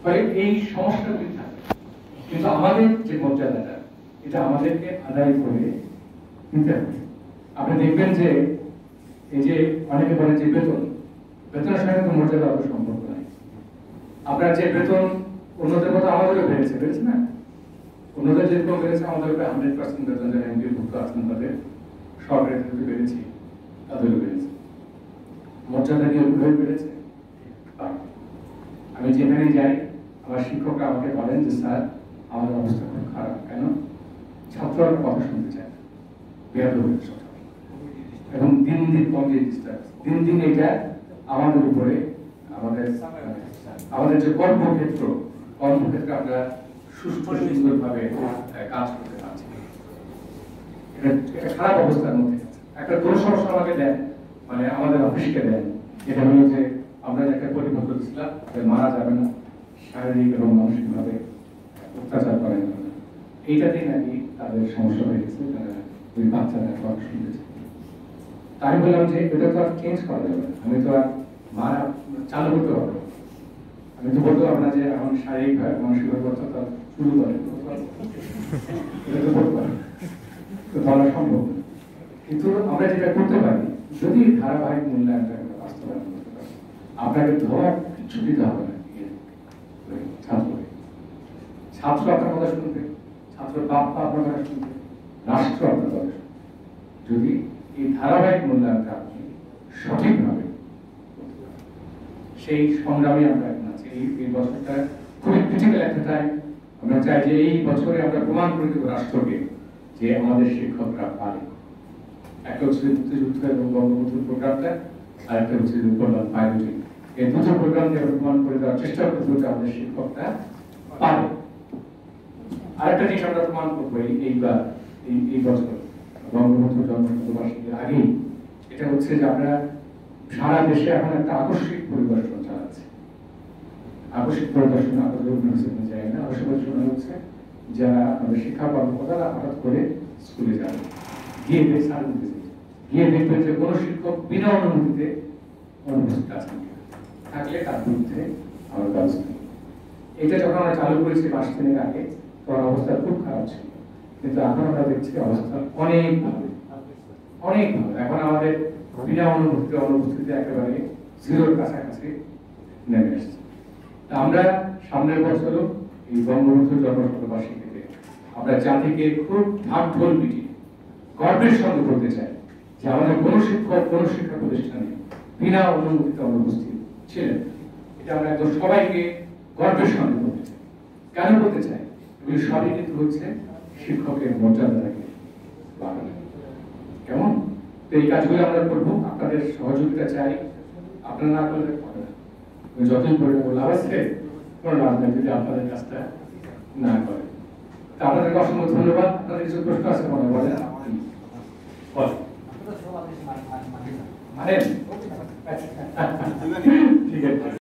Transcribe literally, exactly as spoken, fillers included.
ফলে এই সমস্যাগুলি থাকে, কিন্তু আমাদের যে মর্যাদাটা এটা আমাদেরকে আদায় করে নিতে হবে। আপনি দেখবেন যে এই যে অনেকে বলেন যে বেতন বেতনের সঙ্গে তো মর্যাদা অত সম্পর্ক নাই। আপনার যে বেতন অন্যদের মতো আমাদেরও বেড়েছে বেড়েছে না, অন্যদের যেরকম বেড়েছে আমাদের হান্ড্রেড পার্সেন্ট বেতন যারা এমপিভুক্ত আছেন তাদের সরকারি থেকে বেড়েছে, তাদেরও বেড়েছে। মর্যাদা নিয়ে হয়ে বেড়েছে। আমি যেখানেই যাই আমার শিক্ষকরা আমাকে বলেন যে স্যার আমাদের অবস্থা খুব খারাপ, কেন? ছাত্ররা কথা শুনতে চায় না, এবং দিন দিন দিন দিন এটা আমাদের উপরে আমাদের আমাদের যে কর্মক্ষেত্র কর্মক্ষেত্রে আমরা সুস্থ সুন্দরভাবে কাজ করতে পারছি। এটা একটা খারাপ অবস্থার মধ্যে একটা কোনো সমস্যা আমাকে দেন, মানে আমাদের অফিসকে দেন, এটা হলো যে আমরা একটা পরিবর্তন করেছিলাম মারা যাবে না, শারীরিক এবং মানসিকভাবে অত্যাচার করেন না, এইটাতেই নাকি তাদের সমস্যা হয়ে গেছে, তারা ওই বাচ্চারা সব শুনেছে। তাই বললাম যে এটা তো আর চেঞ্জ করা যাবে না, আমি তো আর মারা চালু করতে পারবো, আমি তো বলতে পারবো না যে এখন শারীরিক ভাবে মানসিকভাবে অত্যাচার শুরু করে, এটা তো বলতে পারবো তো বলা সম্ভব। কিন্তু আমরা যেটা করতে পারি, যদি ধারাবাহিক মূল্যায়নটা বাস্তবায়ন করতে পারি, আপনাকে ধরার কিছু দিতে হবে না ছাত্রকে। ছাত্র আপনার কথা শুনবে, ছাত্র বাপ মা আপনার কথা শুনবে, রাষ্ট্র আপনার কথা শুনবে, যদি এই ধারাবাহিক মূল্যায়নটা আপনি সঠিকভাবে সেই সংগ্রামে আমরা এখন আছি। এই এই বছরটা খুবই ক্রিটিক্যাল একটা টাইম। আমরা চাই যে এই বছরে আমরা প্রমাণ করে দেবো রাষ্ট্রকে যে আমাদের শিক্ষকরা পারে। একটা হচ্ছে মুক্তিযুদ্ধ এবং বঙ্গবন্ধুর প্রোগ্রামটা, আর একটা হচ্ছে কল্যাণ পাইলটিং। এই দুটো প্রোগ্রাম দিয়ে আমরা প্রমাণ করে দেওয়ার চেষ্টা করতে হচ্ছে আমাদের শিক্ষকরা পারে। আরেকটা জিনিস আমরা প্রমাণ করবো এইবার এই এই বছর বঙ্গবন্ধুর জন্মশতবার্ষিকীর আগেই, এটা হচ্ছে যে আমরা সারা দেশে এখন একটা আকস্মিক পরিদর্শন চালাচ্ছি। আকস্মিক পরিদর্শন আপনাদের যায় না, আকস্মিক পরিদর্শন হচ্ছে যারা আমাদের শিক্ষা কর্মকর্তারা হঠাৎ করে স্কুলে যাবে, গিয়ে গিয়ে দেখবেন যে কোনো শিক্ষক বিনা অনুমতিতে অনুপস্থিত আছেন, থাকলে তার বিরুদ্ধে আমরা ব্যবস্থা নিই। এটা যখন আমরা চালু করেছি মাস তিনেক আগে, তখন অবস্থা খুব খারাপ ছিল, কিন্তু এখন আমরা দেখছি অবস্থা অনেক ভালো, অনেক ভালো। এখন আমাদের বিনা অনুপস্থিতি অনুপস্থিতি একেবারে জিরোর কাছাকাছি নেমে এসছে। আমরা সামনের বছরও এই বঙ্গবন্ধুর জন্মশতবার্ষিকীতে আমরা জাতিকে খুব ঢাক ঢোল পিটিয়ে গর্বের সঙ্গে বলতে চাই যে আমাদের কোনো শিক্ষক কোনো শিক্ষা প্রতিষ্ঠানে বিনা অনুমতিতে অনুপস্থিত ছিলেন। এটা আমরা একদম সবাইকে গর্বের সঙ্গে বলতে চাই। কেন বলতে চাই? এগুলি সবই কিন্তু হচ্ছে শিক্ষকের মর্যাদাটাকে বাড়ানো। কেমন? তো এই কাজগুলো আমরা করবো, আপনাদের সহযোগিতা চাই। আপনারা না করলে হবে না, যতই করে লাভ আছে কোনো লাভ নেই যদি আপনাদের কাজটা না করে। তা আপনাদেরকে অসংখ্য ধন্যবাদ। আপনাদের কিছু প্রশ্ন আছে মনে বলে মানে ঠিক আছে।